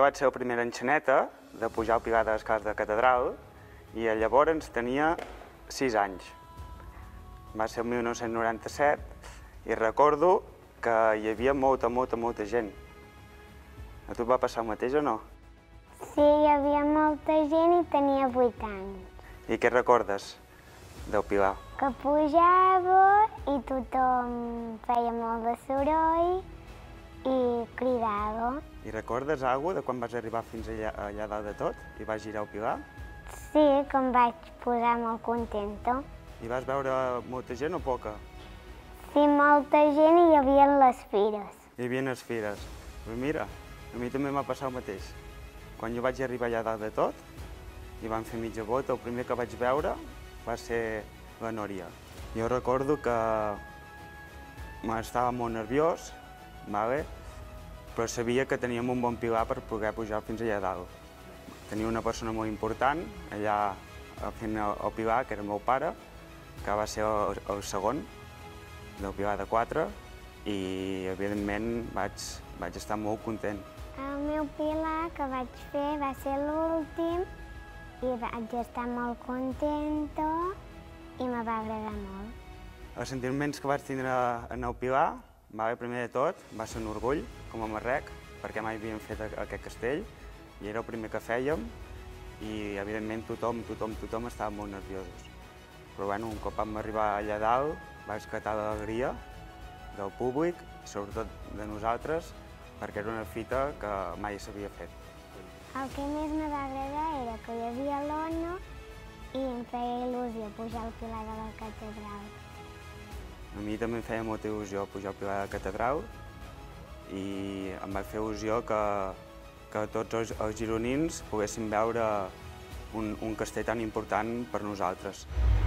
vaig ser la primera enxaneta de pujar al Pilar de les Cases de la Catedral i llavors tenia 6 anys. Va ser el 1997 i recordo que hi havia molta gent. A tu et va passar el mateix o no? Sí, hi havia molta gent i tenia 8 anys. I què recordes del Pilar? Que pujava i tothom feia molt de soroll i cridava. I recordes alguna cosa de quan vas arribar fins allà dalt de tot i vas girar el Pilar? Sí, que em vaig posar molt contenta. I vas veure molta gent o poca? Sí, molta gent i hi havia les fires. Hi havia les fires. Però mira, a mi també m'ha passat el mateix. Quan jo vaig arribar allà dalt de tot i vam fer mitja volta, el primer que vaig veure va ser la Núria. Jo recordo que estava molt nerviós, però sabia que teníem un bon pilar per poder pujar fins allà dalt. Tenia una persona molt important allà fent el pilar, que era el meu pare, que va ser el segon del pilar de 4 i, evidentment, vaig estar molt content. El meu pilar que vaig fer va ser l'últim i vaig estar molt contenta i me va agradar molt. Els sentiments que vaig tindre en el Pilar, primer de tot, va ser un orgull, com a marrec, perquè mai havíem fet aquest castell i era el primer que fèiem i, evidentment, tothom estava molt nerviosos. Però, un cop vam arribar allà dalt, va esclatar l'alegria del públic i, sobretot, de nosaltres, perquè era una fita que mai s'havia fet. El que més me va agradar era que hi havia l'Ona i em feia il·lusió pujar al Pilar de la Catedral. A mi també em feia molta il·lusió pujar al Pilar de la Catedral i em va fer il·lusió que tots els gironins poguessin veure un castell tan important per nosaltres.